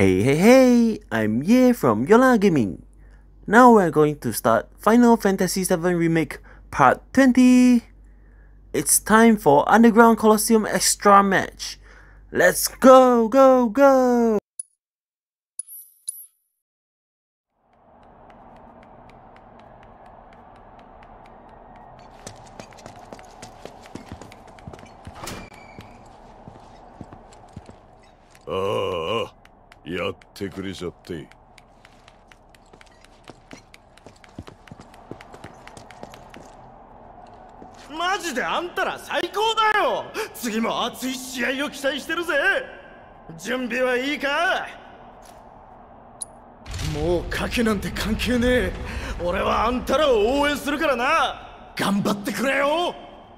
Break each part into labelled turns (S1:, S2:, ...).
S1: Hey, I'm Ye from Yola Gaming. Now we're going to start Final Fantasy VII Remake Part 20. It's time for Underground Colosseum Extra Match. Let's go, go, go!
S2: ああ、やってくれちゃって。
S3: マジであんたら最高だよ。次も熱い試合を期待してるぜ。準備はいいか？もう賭けなんて関係ねえ。俺はあんたらを応援するからな。頑張ってくれよ。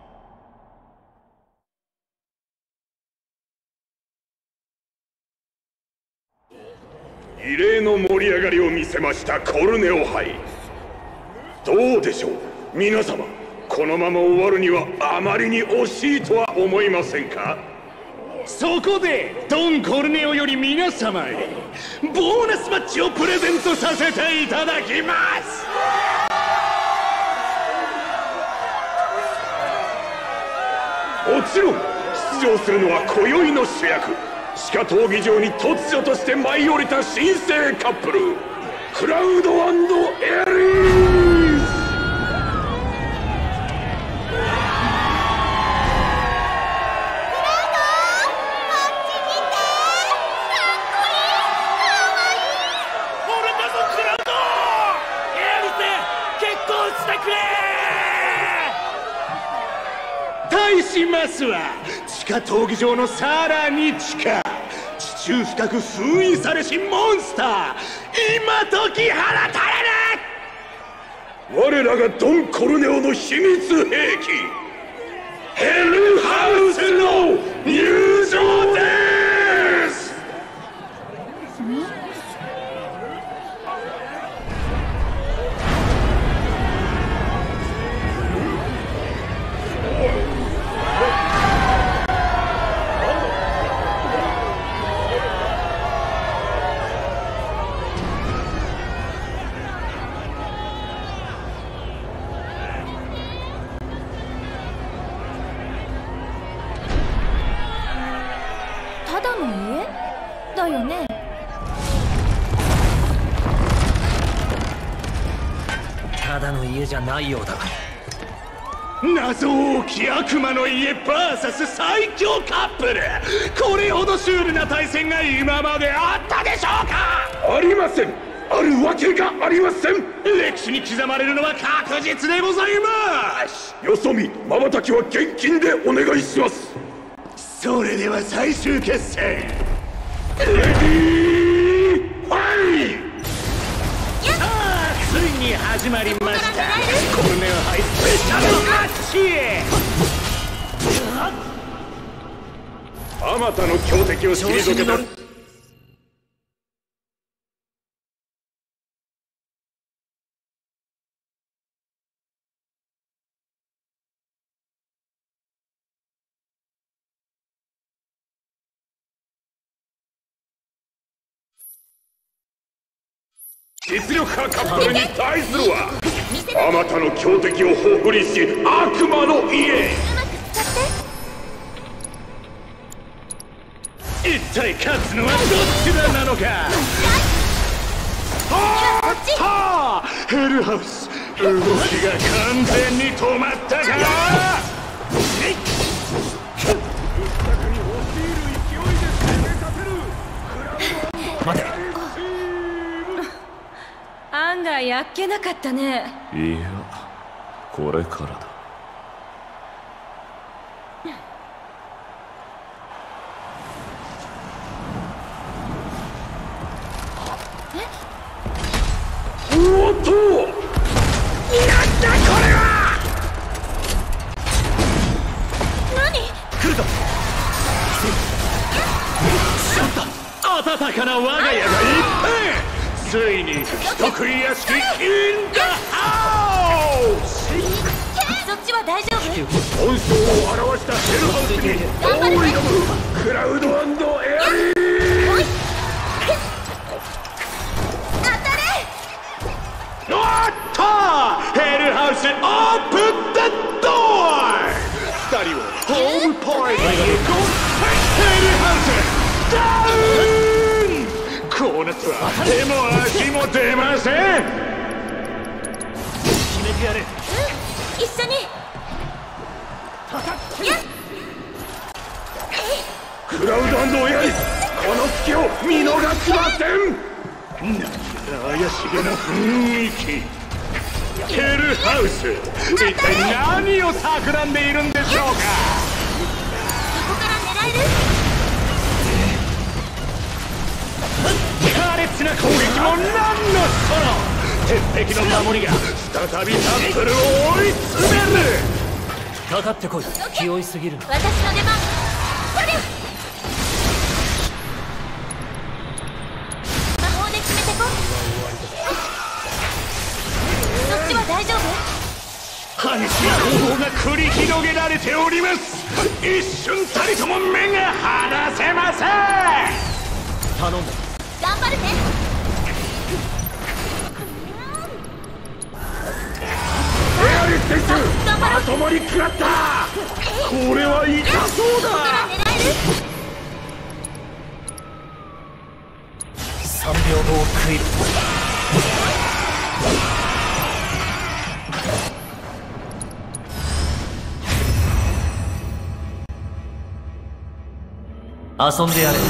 S2: 異例の盛り上がりを見せましたコルネオ杯。どうでしょう皆様、このまま終わるにはあまりに惜しいとは思いませんか？
S4: そこでドン・コルネオより皆様へボーナスマッチをプレゼントさせていただきます。
S2: もちろん出場するのは今宵の主役、地下闘技場に突如として舞い降りた新生カップル、クラウド&エリーズ。
S4: 対しますは地下闘技場のさらに地下、地中深く封印されしモンスター、今解き放たれる。
S2: 我らがドン・コルネオの秘密兵器、ヘルハウスの入場です。
S5: ただの家だよね。
S6: ただの家じゃないようだ。
S4: 謎多き悪魔の家 VS 最強カップル、これほどシュールな対戦が今まであったでしょうか？
S2: ありません。あるわけがありません。
S4: 歴史に刻まれるのは確実でございます。
S2: よそ見瞬きは現金でお願いします。
S4: それでは最終決戦、レディーファイト。さあついに始まりました、コルネオ杯スペシャルマッチ。
S2: あまたの強敵を退けた。実力派カップルに対するはあまたの強敵をほふりし悪魔の家。
S4: 一体勝つのはどっちだなのか。はあ、ヘルハウス動きが完全に止まったか。
S6: 待て。
S5: 案外やっけなかったね。
S2: いや、これからだ。おっと、なんだこれは。
S5: 何？
S4: 来るぞ。しまった、温かな我が家がいっぺん。ついに人食い屋敷インダハウス。
S5: そっちは大丈夫？
S2: 本性を表したヘルハウスに大挑むクラウド&エアリー。 せオープンダドア2人をホームパーティーへゴーヘルハウスダウンこうなっては手も足も出ません。
S6: 決めてやれ。
S5: 一緒に
S2: クラウド&エアリスこの隙を見逃しません。何やら怪しげな雰囲気。ヘルハウス一体何を企んでいるんでしょうか。
S5: ここから狙える？
S2: 苛烈な攻撃も何のその鉄壁の守りが再びタップルを追い詰める。
S6: かかってこい。気負いすぎるな。
S5: 私の出番。そりゃ魔法で決めてこ。そっちは大丈夫？
S2: 激しい攻防が繰り広げられております。一瞬たりとも目が離せません。
S6: 頼んだ。
S5: 頑張るね。
S2: エアリス選手まともに食らった。これは痛そうだ。
S5: ここから狙える？
S6: 3秒後を食いる。遊んでやれ。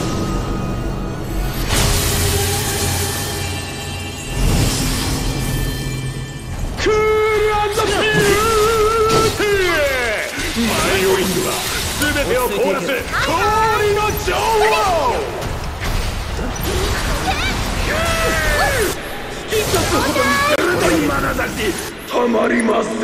S2: クール&フィールマイオリングは全てを凍らす氷の女王。突き刺すほどに鋭い眼差したまりません。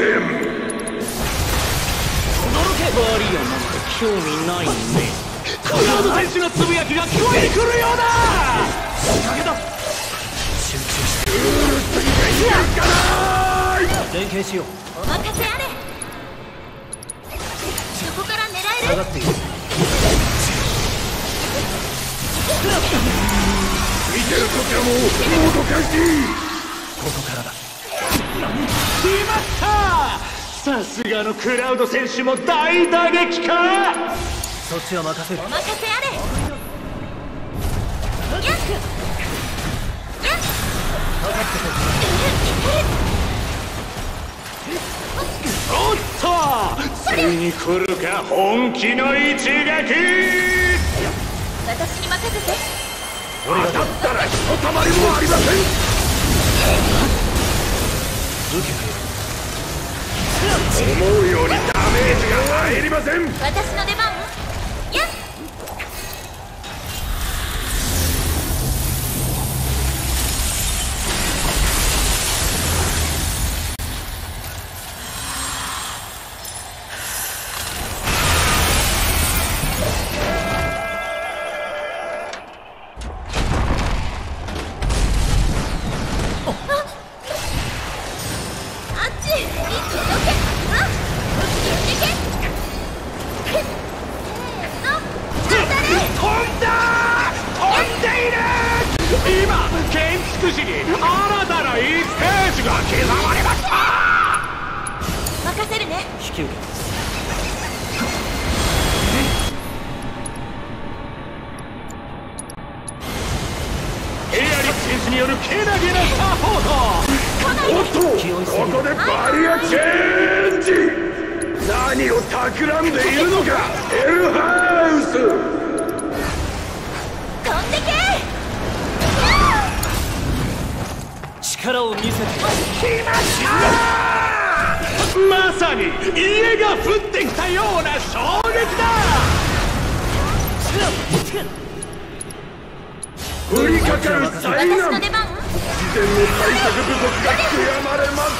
S4: バリアなんか興味ないね。
S2: クラウド選手のつぶやきが聞こえてくるようだ。仕掛けだ。
S6: 集中して
S2: クールすぎていかない。
S6: 連携しよう。
S5: お任せあれ。そこから狙える？
S6: 下がっている。
S2: 見てるこちらももどかしい。
S6: ここからだ。
S2: しまった。さすがのクラウド選手も大打撃か。
S6: そっちは任せる。
S5: お任せあれ。やっ
S6: かかってこ
S2: おっとついに来るか本気の一撃。
S5: 私に任せて。
S2: 当たったらひとたまりもありません。
S6: 受けてやる。
S2: 思うようにダメージが入りません。
S5: 私の出番。やっ
S2: によるけなげなサポート。おっと、ここでバリアチェンジ。何を企んでいるのか、エルハウス。
S5: 飛んでけ。
S6: 力を見せて。
S2: 来ました。まさに家が降ってきたような衝撃だ。降りかかる災難。事前の対策不足が極まれます。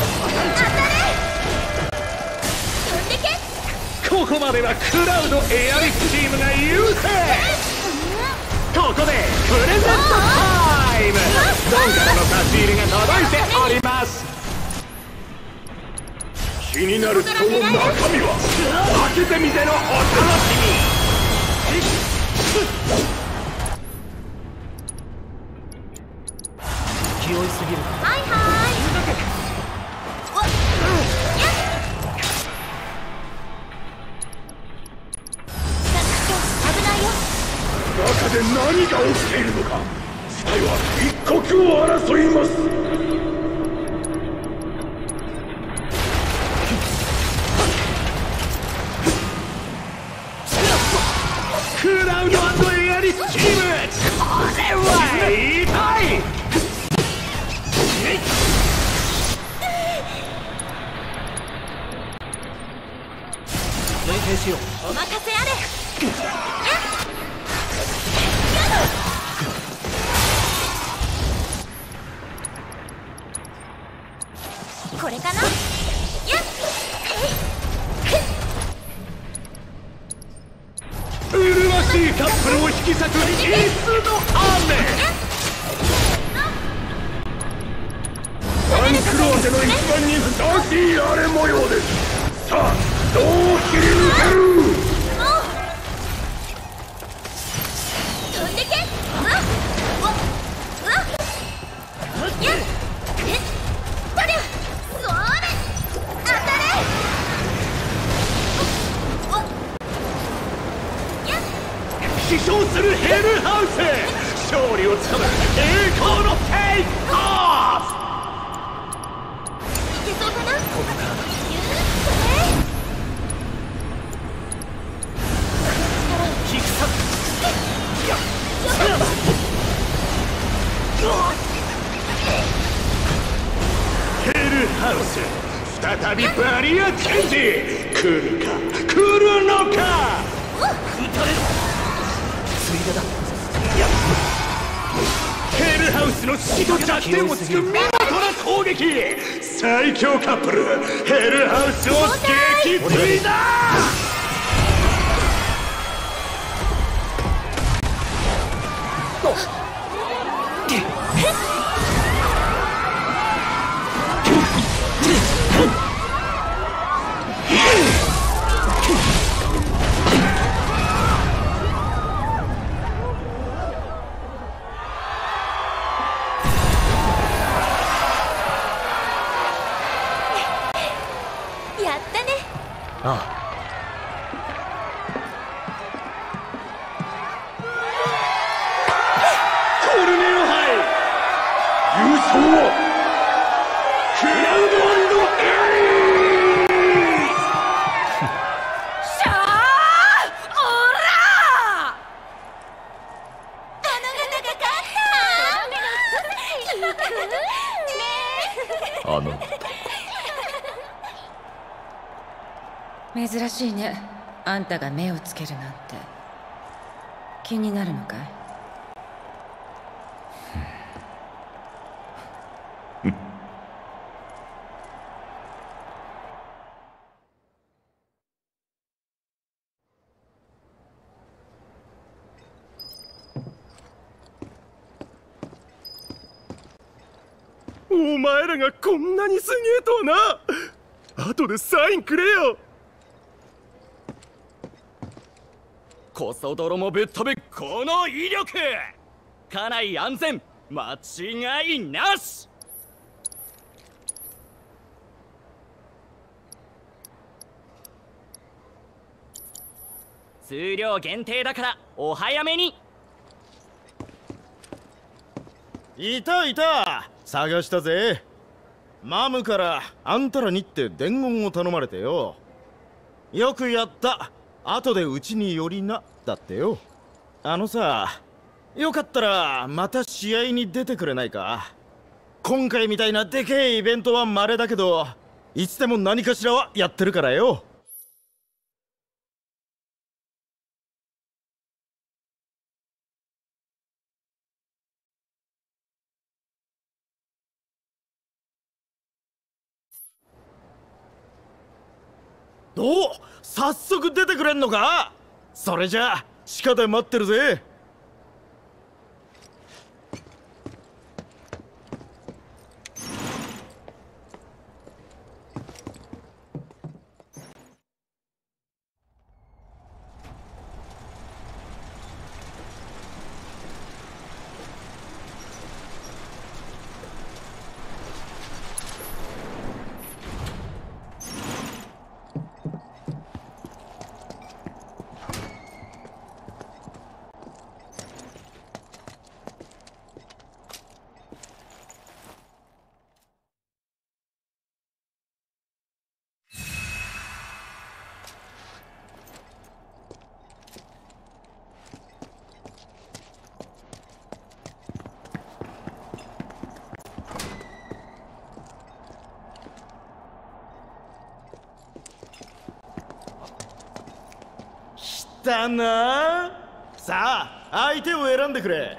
S2: ここまではクラウドエアリスチームが優勢。ここでプレゼントタイム。ドンからの差し入れが届いております。気になるその中身は開けてみてのお楽しみ。
S6: 気負いすぎる。
S5: はいはい。
S2: で何が起きているのか。事態は一刻を争います。
S4: クラウド&エアリスチーム、これは痛い。
S6: 連携しよう。
S5: お任せあれ。これかな。
S4: 麗しいカップルを引き裂くイスの雨。
S2: サンクローゼの一番にふさわしい荒れ模様です。さあどう切り抜ける。
S5: 飛んでけ。やっとりゃそれ当たれ。
S4: 飛翔するヘルハウス、勝利をつかむ栄光のテイクオフ。
S5: いけそうかな。
S6: ここからだ。キックサ
S4: ヘルハウス、再びバリアチェンジ。来るか来るのか。
S6: 撃たれろ。ついでだ。
S4: ヘルハウスの指揮と弱点をつく見事な攻撃。最強カップルヘルハウスを撃墜だ。
S5: やったね。
S6: ああ。
S2: コルネオ杯優勝はクラウド&エリス。
S5: しゃあおらあの方が勝った。
S7: 珍しいね。あんたが目をつけるなんて。気になるのかい？
S3: お前らがこんなにすげえとはな。後でサインくれよ。
S6: コソ泥もぶっ飛ぶこの威力。家内安全間違いなし。数量限定だからお早めに。
S3: いたいた、探したぜ。マムからあんたらにって伝言を頼まれてよ。よくやった、後でうちに寄りな、だってよ。あのさ、よかったらまた試合に出てくれないか。今回みたいなでけえイベントは稀だけど、いつでも何かしらはやってるからよ。お、早速出てくれんのか。それじゃあ地下で待ってるぜ。 だな。さあ相手を選んでくれ。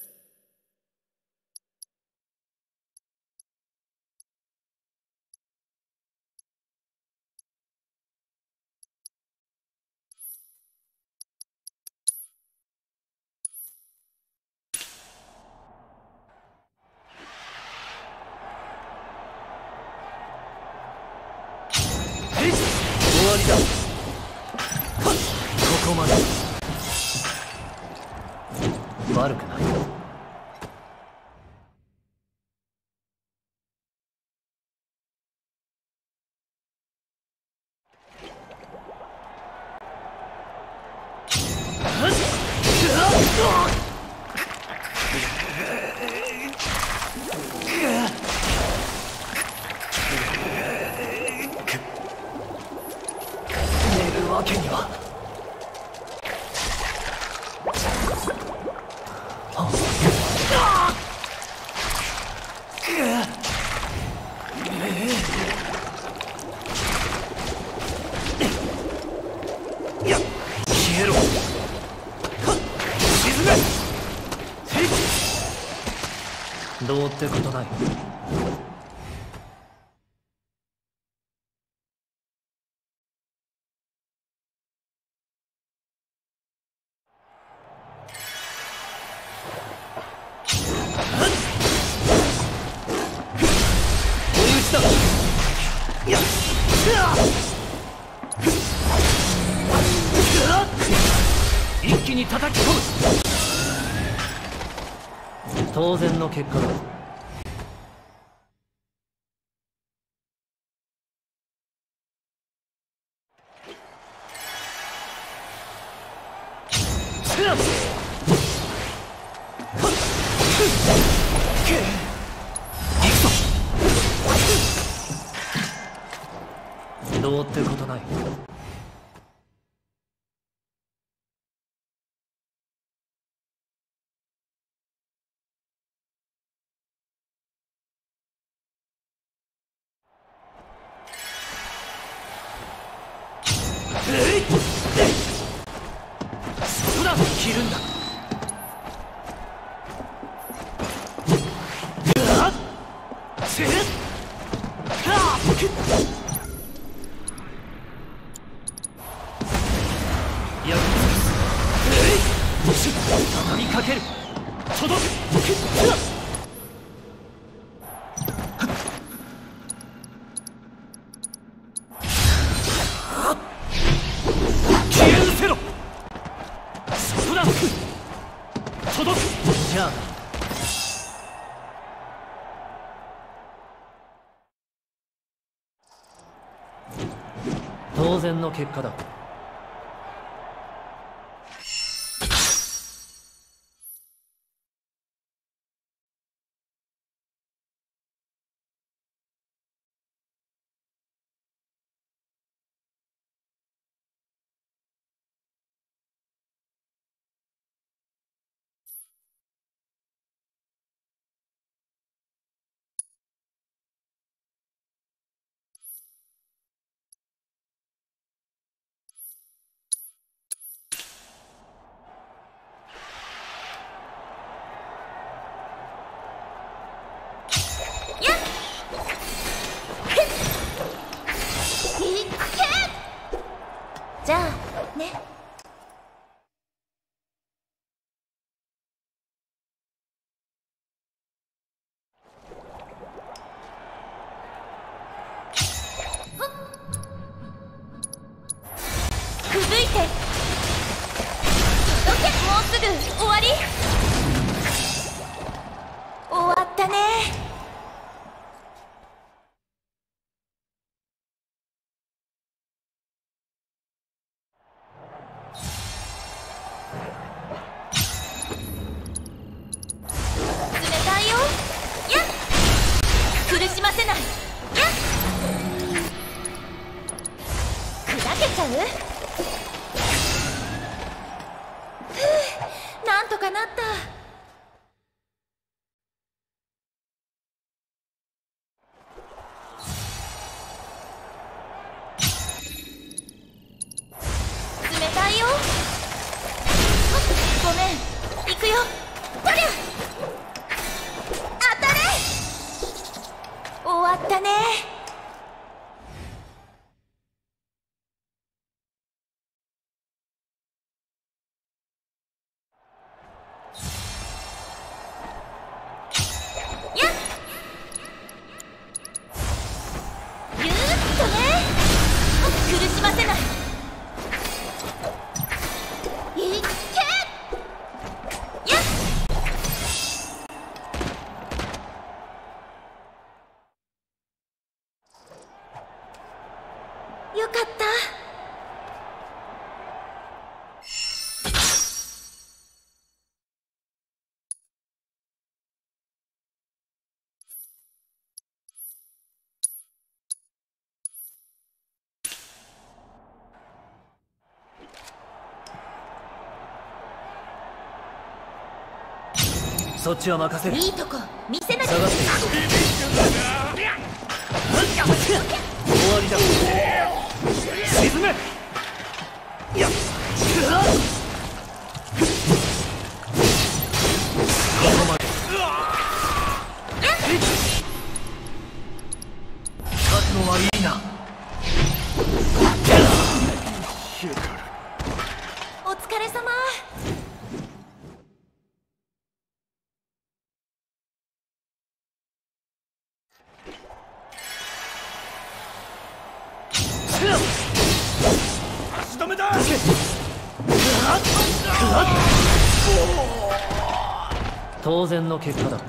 S6: 終わりだ。ここまで。悪くない。寝るわけには。消えろ。沈め。どうってことない。一気に叩き込む。当然の結果だ。どうってことない。そうだ、切るんだ。畳みかける。届く。消え失せろ。そこだ。届く。じゃあ当然の結果だ。
S5: じゃあね。くぶいて届け。もうすぐ終わり。終わったね。苦しませない。やっ砕けちゃう。なんとかなった。冷たいよ。 よ。とりゃ当たれ。終わったね。やっぎゅーっとね。苦しませない。いっけ。やっよかった。
S6: そっちは任せる。
S5: いいとこ見せなきゃ。
S6: 下がって終わりだ。沈め。やっここまで。勝つのはいいな。
S5: お疲れ様。
S4: 足止めだ。
S6: 当然の結果だ。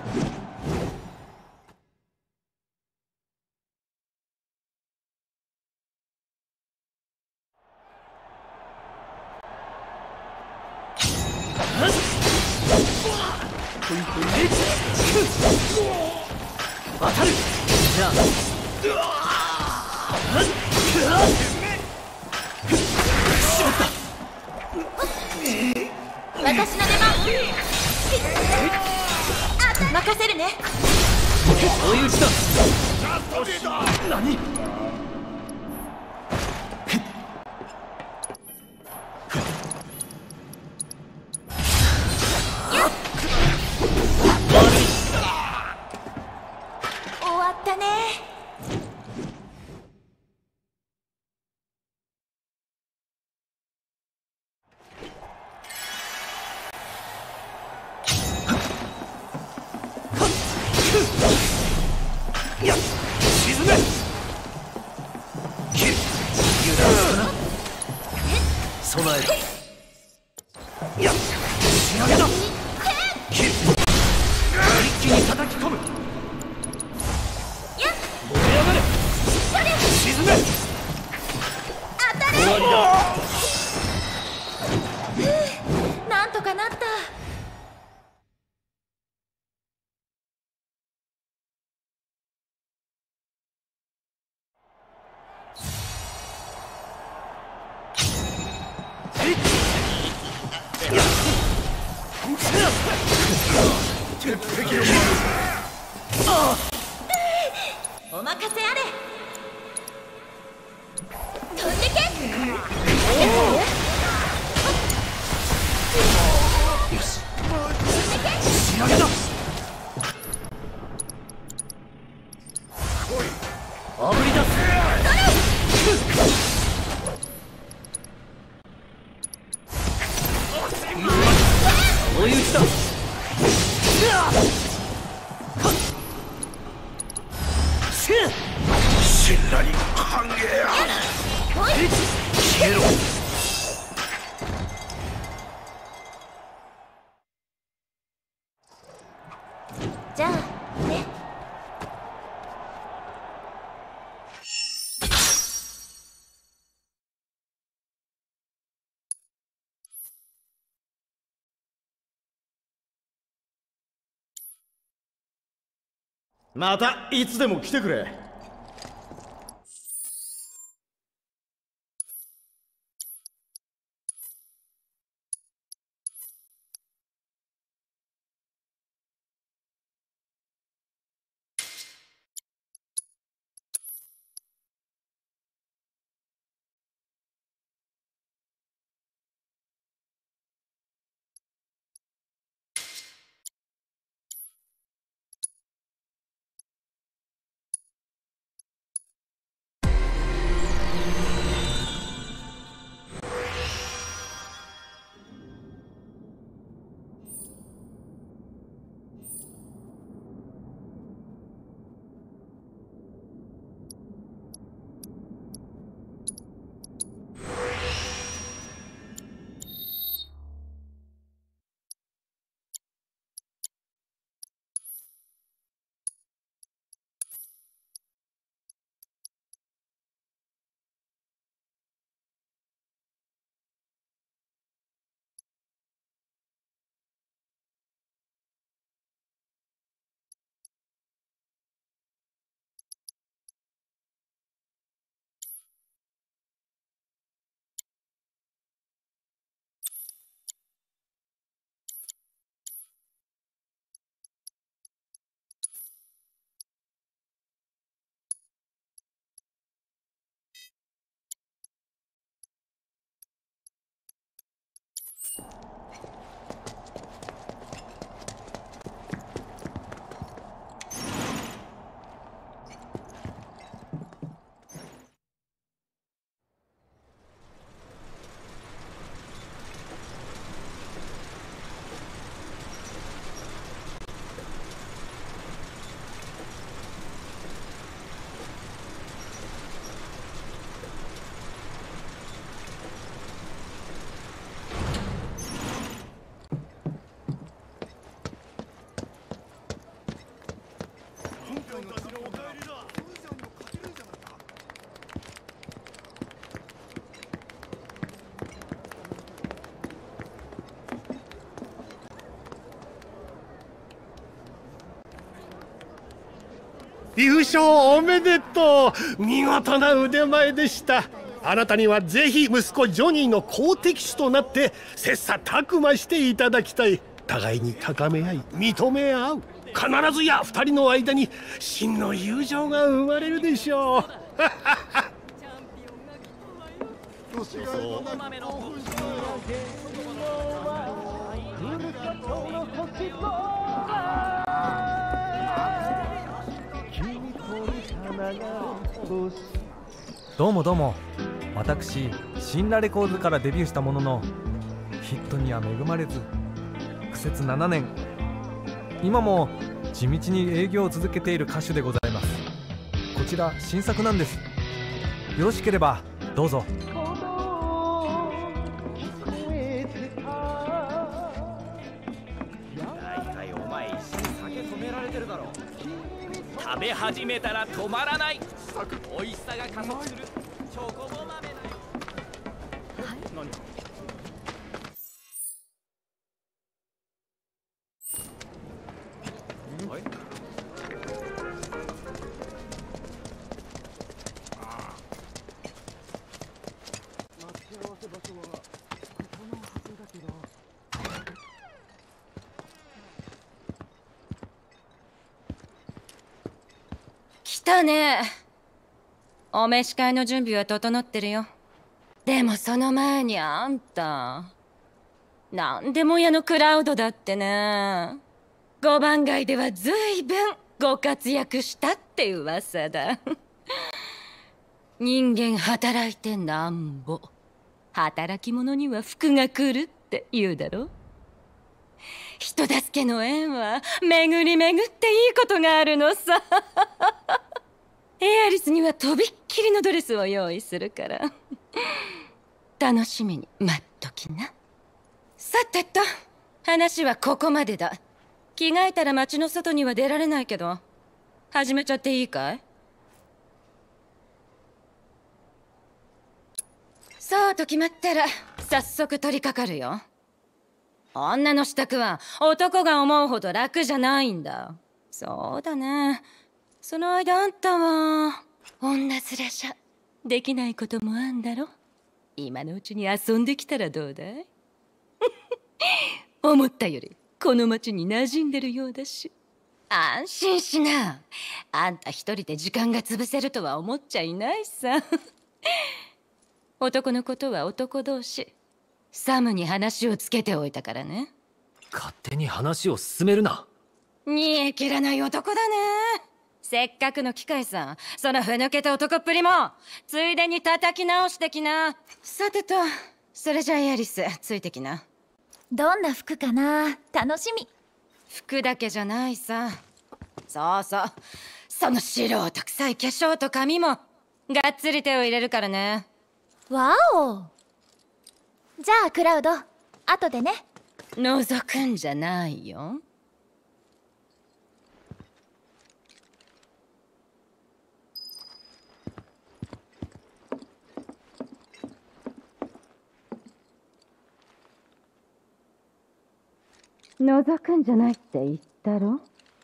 S6: 当たる。じゃ
S5: 私の出番。任せるね。
S6: 追い打ちだ。何。
S5: 終わったね。
S6: 沈め。備える。仕上げだ。一気に叩き込む。燃え上がれ。沈め。
S5: 当たれ。
S6: 終わりだ。
S5: なんとかなった。お任せあれ。飛んでけ。
S6: よし。仕上げだ。あぶり出す。追い打ちだ。
S4: 信頼歓迎や。
S6: 消えろ。
S5: じゃあね。
S3: またいつでも来てくれ。
S4: 優勝おめでとう。見事な腕前でした。あなたにはぜひ息子ジョニーの好敵手となって切磋琢磨していただきたい。互いに高め合い認め合う。必ずや2人の間に真の友情が生まれるでしょう。
S8: どうもどうも。私シンラレコーズからデビューしたもののヒットには恵まれず苦節7年、今も地道に営業を続けている歌手でございます。こちら新作なんです。よろしければどうぞ。
S6: 食べ始めたら止まらない。美味しさが加速するチョコボ豆の。何？
S7: 来たね。お召し替えの準備は整ってるよ。でもその前にあんたなんでも屋のクラウドだってね。5番街ではずいぶんご活躍したって噂だ。人間働いてなんぼ、働き者には福が来るって言うだろ。人助けの縁は巡り巡っていいことがあるのさ。エアリスにはとびっきりのドレスを用意するから楽しみに待っときな。さてと、話はここまでだ。着替えたら街の外には出られないけど、始めちゃっていいかい？そうと決まったら早速取り掛かるよ。女の支度は男が思うほど楽じゃないんだ。そうだね。その間あんたは女面じゃできないこともあんだろ。今のうちに遊んできたらどうだい？思ったよりこの町に馴染んでるようだし。安心しな。あんた一人で時間が潰せるとは思っちゃいないさ。男のことは男同士。サムに話をつけておいたからね。
S6: 勝手に話を進めるな。
S7: 煮え切らない男だね。せっかくの機会さ。そのふぬけた男っぷりもついでに叩き直してきな。さてと、それじゃあエアリスついてきな。
S5: どんな服かな、楽しみ。
S7: 服だけじゃないさ。そうそう、その素人臭い化粧と髪もがっつり手を入れるからね。
S5: わお。じゃあクラウド、後でね。
S7: 覗くんじゃないよ。覗くんじゃないって言ったろ。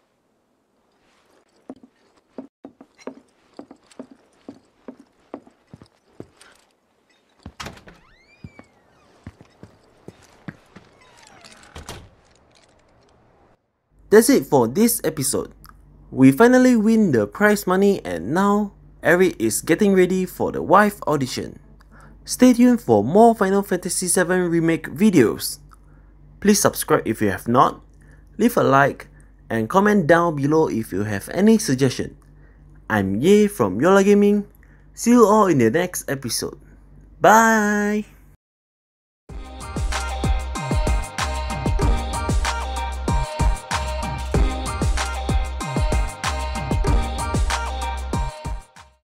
S1: That's it for this episode. We finally win the prize money and now Eric is getting ready for the wife audition. Stay tuned for more Final Fantasy VII Remake videos. Please subscribe if you have not, leave a like, and comment down below if you have any suggestion. I'm Ye from Yola Gaming. See you all in the next episode. Bye!